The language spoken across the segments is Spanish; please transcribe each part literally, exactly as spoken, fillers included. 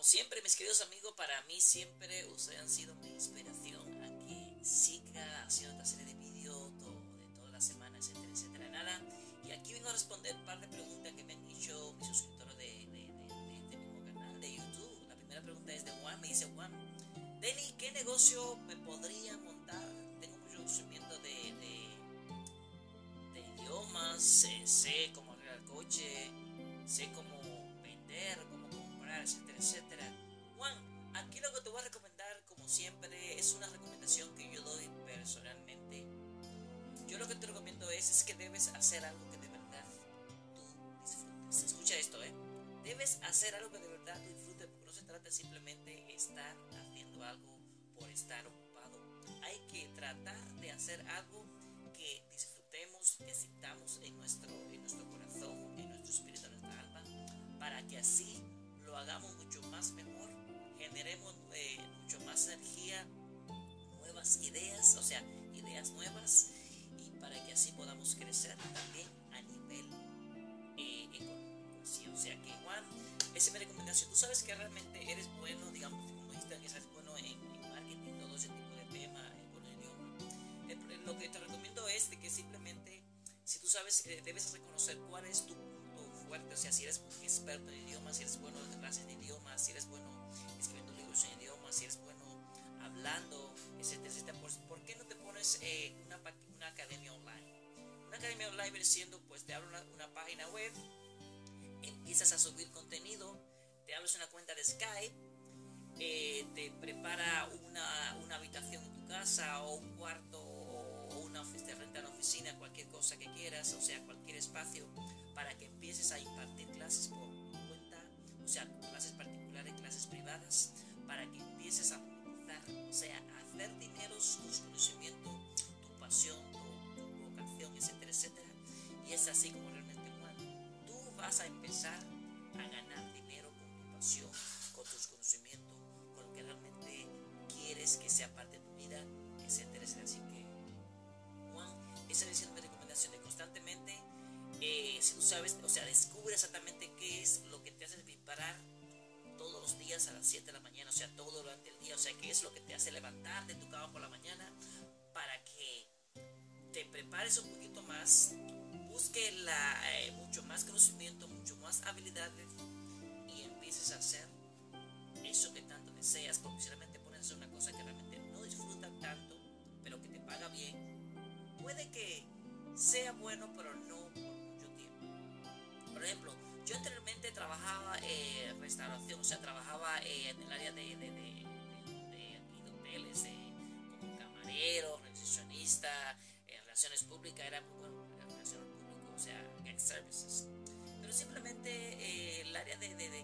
siempre, mis queridos amigos, para mí siempre ustedes han sido mi inspiración a que siga haciendo esta serie de vídeos todo, de toda la semana, etcétera, etcétera, nada. Y aquí vengo a responder un par de preguntas que me han hecho mis suscriptores de, de, de, de este mismo canal de YouTube. La primera pregunta es de Juan, me dice Juan, Denny, ¿qué negocio me podría montar? Tengo mucho conocimiento de, de, de idiomas, eh, sé cómo arreglar el coche, sé cómo vender, cómo comprar, etcétera, etcétera. Juan, aquí lo que te voy a recomendar, como siempre, es una recomendación que yo doy personalmente. Yo lo que te recomiendo es, es que debes hacer algo que de verdad tú disfrutes. Escucha esto, ¿eh? Debes hacer algo que de verdad tú disfrutes, porque no se trata simplemente de estar haciendo algo por estar ocupado. Hay que tratar de hacer algo que disfrutemos, que sintamos en nuestro, en nuestro corazón, en nuestro espíritu, en nuestra alma, para que así lo hagamos mucho más mejor, generemos eh, mucho más energía, nuevas ideas, o sea, ideas nuevas, y para que así podamos crecer también a nivel eh, económico. Sí, o sea que Juan, esa es mi recomendación. Tú sabes que realmente eres bueno, digamos, como dijiste, que eres bueno en, en marketing, todo ese tipo de temas, en bueno idioma. Eh, lo que te recomiendo es de que simplemente, si tú sabes, eh, debes reconocer cuál es tu punto fuerte, o sea, si eres experto en idiomas, si eres bueno en clases de idiomas, si eres bueno escribiendo libros en idiomas, si eres bueno hablando, etcétera, etcétera. ¿Por, ¿por qué no te pones eh, una, una academia online? Una academia online viene siendo, pues te abres una, una página web, empiezas a subir contenido, te abres una cuenta de Skype, eh, te prepara una, una habitación en tu casa o un cuarto o una oficina, te renta una oficina, cualquier cosa que quieras, o sea, cualquier espacio, para que empieces a impartir clases por tu cuenta, o sea, clases particulares, clases privadas, para que empieces a monetizar, o sea, a hacer dinero con tu conocimiento, tu pasión, tu, tu vocación, etcétera, etcétera. Y es así como realmente, Juan, tú vas a empezar a ganar dinero con tu pasión, con tus conocimientos, con lo que realmente quieres que sea parte de tu vida, etcétera, etcétera. Así que, Juan, esa es mi recomendación de constantemente, eh, si tú sabes, o sea, descubre exactamente qué es lo que te hace disparar todos los días a las siete de la mañana, o sea, todo durante el día, o sea, qué es lo que te hace levantar de tu cama por la mañana, para que te prepares un poquito más, busque la, eh, mucho más conocimiento, mucho más habilidades y empieces a hacer eso que tanto deseas, porque si realmente pones a hacer una cosa que realmente no disfrutas tanto, pero que te paga bien, puede que sea bueno, pero no por mucho tiempo. Por ejemplo, yo anteriormente trabajaba en eh, restauración, o sea, trabajaba eh, en el área de, de, de, de, de, de hoteles, de, como camarero, recepcionista, en relaciones públicas, era muy bueno, era relaciones públicas, o sea, guest services. Pero simplemente eh, el área de, de, de, de,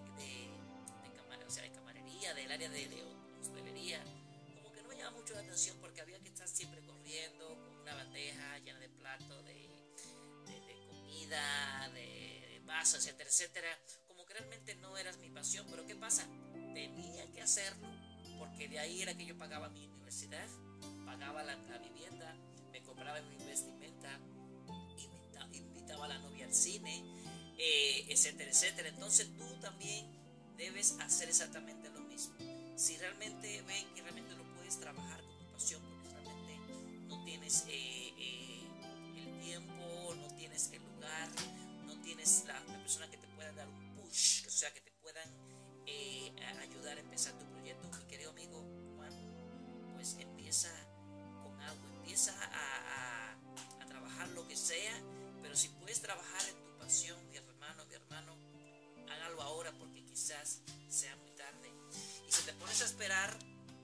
de, camar, o sea, de camarería, del área de, de hostelería, como que no me llamaba mucho la atención porque había que estar siempre corriendo con una bandeja llena de platos, de, de, de comida, de vasos, etcétera, etcétera. Como que realmente no era mi pasión, pero ¿qué pasa? Tenía que hacerlo porque de ahí era que yo pagaba mi universidad, pagaba la, la vivienda, me compraba mi vestimenta, invitaba, invitaba a la novia al cine, eh, etcétera, etcétera. Entonces tú también debes hacer exactamente lo mismo. Si realmente ven que realmente no puedes trabajar con tu pasión porque realmente no tienes eh, eh, el tiempo, no tienes el lugar, no tienes la, la persona que te pueda dar un push, o sea, que te puedan eh, ayudar a empezar tu proyecto, mi querido amigo Juan, pues empieza con algo, empieza a, a, a trabajar lo que sea, pero si puedes trabajar en tu pasión, mi hermano, mi hermano, hágalo ahora porque quizás sea muy tarde. Y si te pones a esperar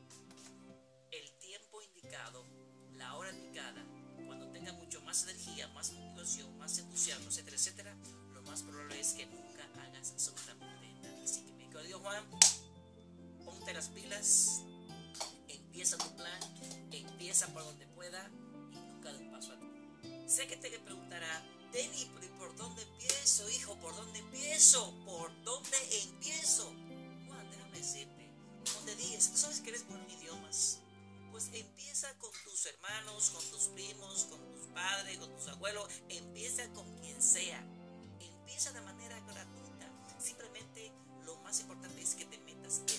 el tiempo indicado, la hora indicada, cuando tengas mucho más energía, más motivación, más entusiasmo, etcétera, etcétera, lo más probable es que nunca hagas absolutamente nada. Así que mi querido Juan, ponte las pilas, empieza tu plan, empieza por donde pueda y nunca de un paso atrás. Sé que te preguntará, Denny, ¿por dónde empiezo, hijo? ¿Por dónde empiezo? ¿Por dónde empiezo? Juan, déjame decirte, como te dije, si tú sabes que eres bueno en idiomas, pues empieza con tus hermanos, con tus primos, con tus padres, con tus abuelos, empieza con quien sea, empieza de manera gratuita. Simplemente lo más importante es que te metas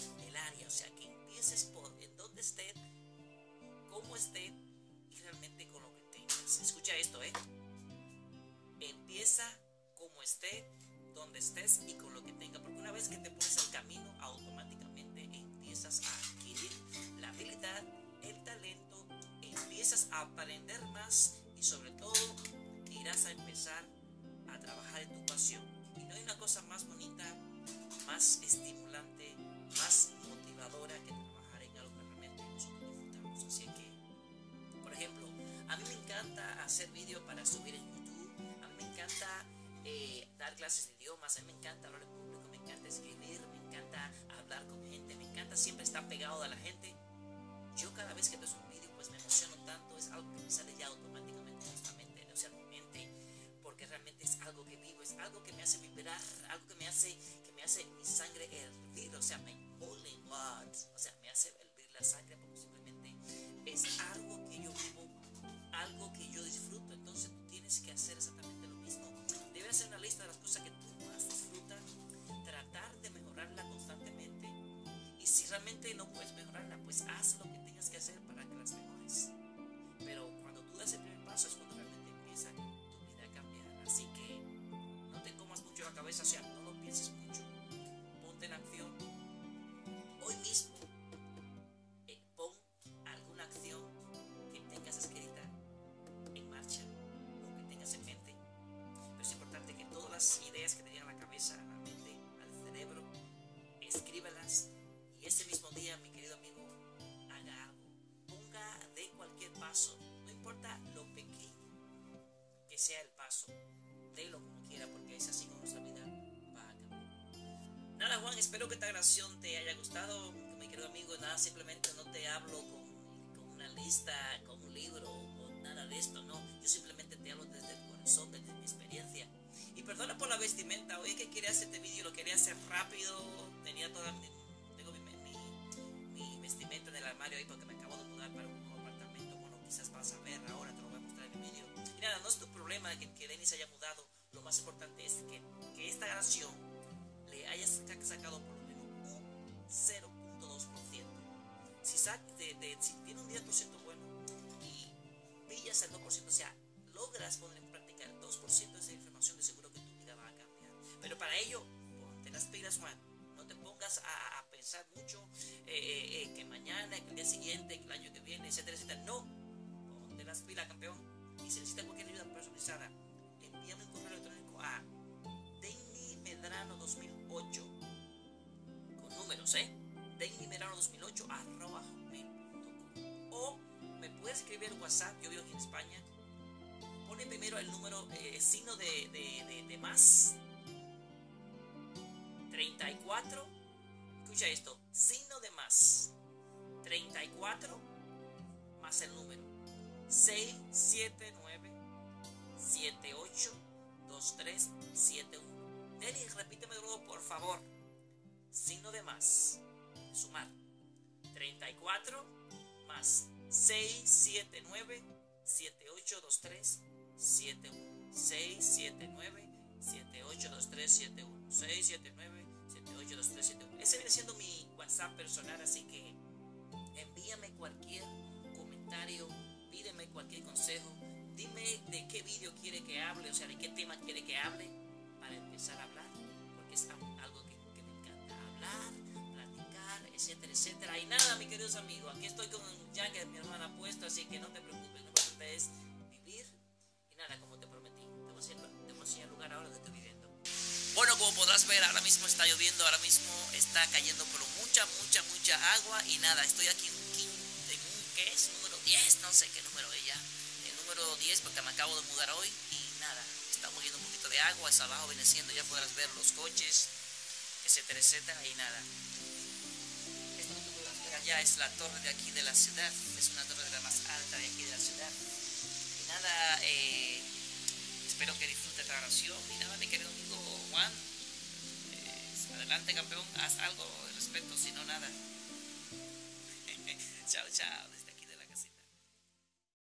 empezar a trabajar en tu pasión. Y no hay una cosa más bonita, más estimulante, más motivadora que trabajar en algo que realmente nosotros disfrutamos. Así que, por ejemplo, a mí me encanta hacer vídeos para subir en YouTube, a mí me encanta eh, dar clases de idiomas, a mí me encanta hablar en público, me encanta escribir, me encanta hablar con gente, me encanta siempre estar pegado a la gente. Yo cada vez que veo un vídeo pues me emociono tanto, es algo que me sale ya automáticamente justamente, o sea, mi mente, porque realmente es algo que vivo, es algo que me hace vibrar, algo que me hace, que me hace mi sangre hervir, o sea, my boiling blood, o sea, me hace hervir la sangre porque simplemente es algo que yo vivo, algo que yo disfruto. Entonces tú tienes que hacer exactamente lo mismo. Debes hacer una lista de las cosas que tú más disfrutas, tratar de mejorarla constantemente, y si realmente no puedes mejorarla, pues haz lo que tengas que hacer para que las mejores. Pero cuando tú das el primer paso es cuando realmente empieza tu vida a cambiar. Así que no te comas mucho la cabeza, o sea, no lo pienses mucho, ponte en acción hoy mismo. eh, pon alguna acción que tengas escrita en marcha o que tengas en mente, pero es importante que todas las ideas que te llegan a la cabeza, a la mente, al cerebro, escríbelas, y ese mismo día, mi querido amigo, haga algo, ponga de cualquier paso, no importa lo pequeño que sea el paso, délo como quiera, porque es así como nuestra vida va a cambiar. Nada, Juan, espero que esta grabación te haya gustado, mi querido amigo. Nada, simplemente no te hablo con, con una lista, con un libro, con nada de esto, no, yo simplemente te hablo desde el corazón, desde mi experiencia. Y perdona por la vestimenta, hoy que quería hacer este vídeo, lo quería hacer rápido, tenía toda mi, tengo mi, mi, mi vestimenta en el armario ahí porque me acabo de mudar para un nuevo apartamento. Bueno, quizás vas a ver ahora, te lo voy a mostrar en el vídeo. Y nada, no es tu problema que, que Denis haya mudado, lo más importante es que, que esta grabación le hayas sacado por lo menos un cero punto dos por ciento. Si, de, de, si tiene un diez por ciento bueno y pillas el dos por ciento, o sea, logras poner en práctica el dos por ciento de esa información, de seguro que tu vida va a cambiar. Pero para ello, ponte las pilas, Juan. No te pongas a, a pensar mucho eh, eh, eh, que mañana, que el día siguiente, que el año que viene, etcétera, etcétera. No, ponte las pilas, campeón. Y si necesitas cualquier ayuda personalizada, envíame un correo electrónico a denny medrano dos mil ocho con números, ¿eh? denny medrano dos mil ocho arroba hotmail punto com, o me puedes escribir en WhatsApp. Yo vivo aquí en España. Pone primero el número, eh, signo de, de, de, de más treinta y cuatro. Escucha esto, signo de más treinta y cuatro más el número seis siete nueve siete ocho dos tres siete uno. Denis, repíteme de nuevo, por favor. Signo de más, sumar, treinta y cuatro más seis siete nueve siete ocho dos tres siete uno. seis siete nueve siete ocho dos tres siete uno. seis siete nueve siete ocho dos tres siete uno. Ese viene siendo mi WhatsApp personal, así que envíame cualquier comentario, pídeme cualquier consejo, dime de qué vídeo quiere que hable, o sea, de qué tema quiere que hable para empezar a hablar, porque es algo que, que me encanta hablar, platicar, etcétera, etcétera. Y nada, mis queridos amigos, aquí estoy con Jack, que mi hermana ha puesto, así que no te preocupes, lo importante es vivir. Y nada, como te prometí, te voy a enseñar, te voy a enseñar el lugar ahora donde estoy viviendo. Bueno, como podrás ver, ahora mismo está lloviendo, ahora mismo está cayendo pero mucha, mucha, mucha agua. Y nada, estoy aquí en un, en un ¿qué es? Número diez, no sé qué número es ya. El número diez porque me acabo de mudar hoy. Y nada, estamos viendo un poquito de agua, hacia abajo viene siendo, ya podrás ver los coches, etcétera, etcétera. Y nada, esto que tú podrás ver allá es la torre de aquí de la ciudad. Es una torre de la más alta de aquí de la ciudad. Y nada, eh, espero que disfrutes esta grabación. Y nada, mi querido amigo Juan, eh, adelante, campeón, haz algo al respecto, si no nada. Chao, chao.